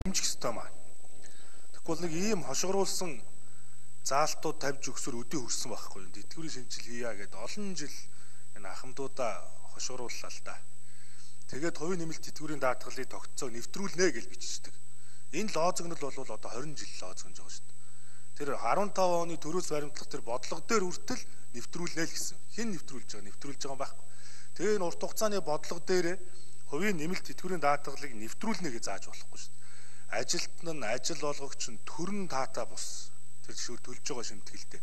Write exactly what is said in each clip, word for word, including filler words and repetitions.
дэмжих ёстой маа. Тэгвэл нэг ийм хошгоруулсан заалтууд тавьж өгсөөр өдөө хүрсэн байхгүй юу. Тэтгэврийн шинжил хийя гэдэг олон жил энэ ахмадуудаа хошгорууллаа л да. Тэгээд хувийн нэмэлт тэтгэврийн даатгалыг тогтцоо нэвтрүүлнэ гэж бичдэг. Энэ лозогнол бол одоо хорин жил лозогнож байгаа шүү дээ. Тэр арван таван оны төрөөс баримтлах тэр бодлого дээр хүртэл нэвтрүүлнэ л гэсэн. Хэн нэвтрүүлж байгаа? Нэвтрүүлж байгаа юм байхгүй. Тэгээ энэ урт хугацааны бодлого дээр хувийн нэмэлт тэтгэврийн даатгалыг нэвтрүүлнэ гэж зааж болохгүй шүү дээ. Ажилтан нь ажил олгогч нь төрн таата бус. Тэр жишүүл төлж байгаа шимтгэлтэй.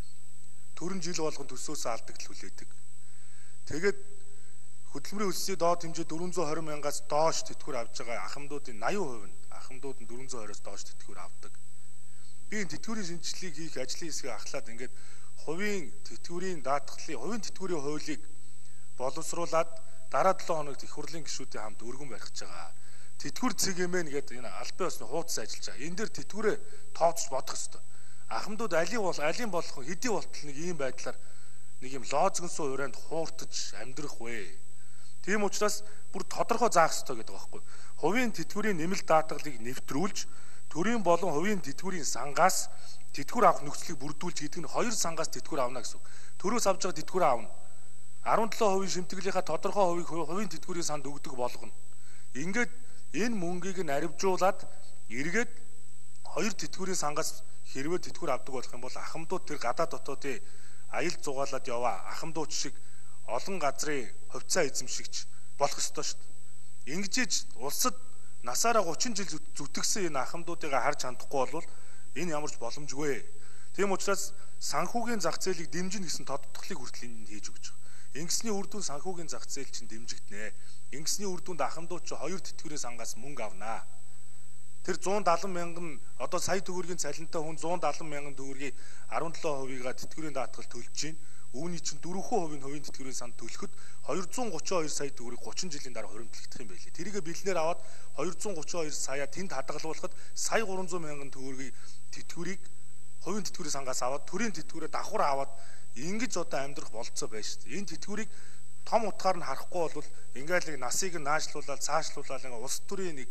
Төрн жил болгон төсөөсөө алдагдал хүлээдэг. Тэгээд хөдөлмөрийн өсөлтийн доод хэмжээ дөрвөн зуун хорин мянгаас доош тэтгэвэр авж байгаа ахмадуудын восемь хувь нь ахмадууд нь дөрвөн зуун хориос доош тэтгэвэр авдаг. Би энэ тэтгэврийн шинжилгээг хийх ажлын хэсгийг ахлаад ингээд хувийн тэтгэврийн даатгалын хувийн тэтгэврийн хуулийг боловсруулад дараа долоо хоногт их хурлын гишүүдийн хамт өргөн барих гэж байгаа. Тэтгэвэр цэгэмэн гэдэг энэ албан ёсны хуудас ажиллаж байгаа. Энэ дээр тэтгэврээ тооцож бодох ёстой. Ахмадууд алийг бол алийг болох хэдий болтол нэг ийм байдлаар нэг юм лозгонсон урайнд хууртаж амьдрах вэ. Тийм учраас бүр тодорхой заах ёстой гэдэг байгаа байхгүй. Хувийн тэтгэврийн нэмэлт даатгалыг нэвтрүүлж төрийн болон хувийн тэтгэврийн сангаас тэтгэвэр авах нөхцөлийг бүрдүүлж гэдэг нь хоёр сангаас тэтгэвэр авна гэсэн. Төрөөс авж байгаа тэтгэвэр авна. арван долоо хувийн шимтгэлийнхаа тодорхой хувийг хувийн тэтгэврийн санд өгдөг болгоно. Ингээд энэ мөнгийг нь арвижуулаад эргээд хоёр тэтгэврийн сангаас хэрвээ тэтгэвэр авдаг болох юм бол ахмадууд тэр гадаа дотоодын аял зугаалаад яваа ахмадууд шиг олон газрын хувьцаа эзэмшигч болох ёстой шүү дээ. Ингэж улсад насаараа гучин жил зүтгэсэн энэ ахмадуудыг харж хандахгүй бол энэ ямар ч боломжгүй. Тийм учраас санхүүгийн зах зээлийг дэмжинэ гэсэн тодтголыг хүртэл энд хийж өгч байгаа. Ингэсний үр дүн санхүүгийн зах зээл чинь дэмжигднэ. Ингэсний үр дүнд ахмадууд ч хоёр тэтгэврийн сангаас мөнгө авнаа. Тэр зуун дадлан мянган одоо сая төгрөгийн цалинтай хүн зуун дадлан мянган төгрөгийн арван долоо хувийг тэтгэврийн даатгал төлж чинь үүний чинь дөрвөн хувийн хувийн тэтгэврийн санд төлөхөд двести гучин хоёр сая төгрөгийг гучин жилийн дараа хуримтлагдах юм байлээ. Тэрийг бэлнээр аваад двести гучин хоёр сая тэнд хадгалуулахад сая гурван зуун мянган төгрөгийн тэтгэврийг хувийн тэтгэврийн сангаас аваад төрийн тэтгэврээ давхар аваад ингэж одоо амьдрах болцоо байж шүү дээ. Энэ тэтгэврийг том утгаар нь харахгүй бол ингээл нэг насыг нь наашлуулаад цаашлуулаад ингээ улс төрийн нэг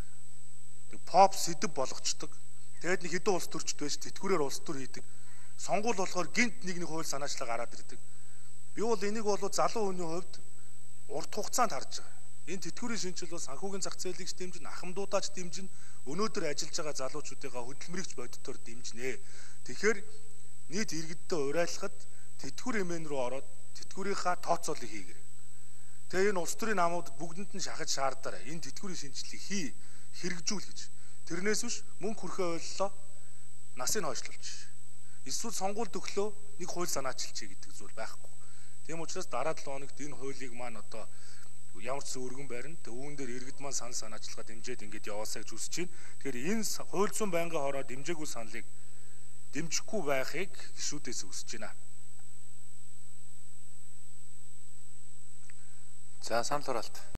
поп сэдв болгочдөг. Тэгээд нэг хэдэн улс төрчд байж тэтгэврээр улс төр хийдэг. Сонгуул болохоор гинт нэг нэг хууль санаачлал гараад ирдэг. Би бол энийг бол залуу хүний хувьд урт хугацаанд харж байгаа. Энэ тэтгэврийн шинжил бол санхүүгийн зах зээлийг дэмжин, ахмадуудаач дэмжин, өнөөдөр ажиллаж байгаа залуучуудынхаа хөдөлмөрийг бодитоор дэмжинэ. Тэгэхээр нийт иргэддээ уриалахад тэтгэвэр хэмээн рүү ороод тэтгэврийнхаа тооцоолыг хийгэрэй. Тэгээ энэ улс төрийн намуудад бүгдэнд нь шахаж шаардаарай. Энэ тэтгэврийн шинжилгээг хий, хэрэгжүүл гэж. Тэрнээс биш мөнгө хүрхээ ойллоо насыг хойшлуулж. Эсвэл сонгуульд өглөө нэг хууль санаачилчээ гэдэг зүйл байхгүй. Тийм учраас дараа долоо хоногт энэ хуулийг маань одоо ямар ч өргөн барина. Үүн дээр иргэд маань санал санаачилгаа дэмжиж ингээд яваасаа гэж хүсэж байна. Тэгэхээр энэ хууль зүйн байнгын хороо дэмжээгүй саналыг дэмжихгүй байхыг гишүүдээс хүсэж байна. За санал хураалт.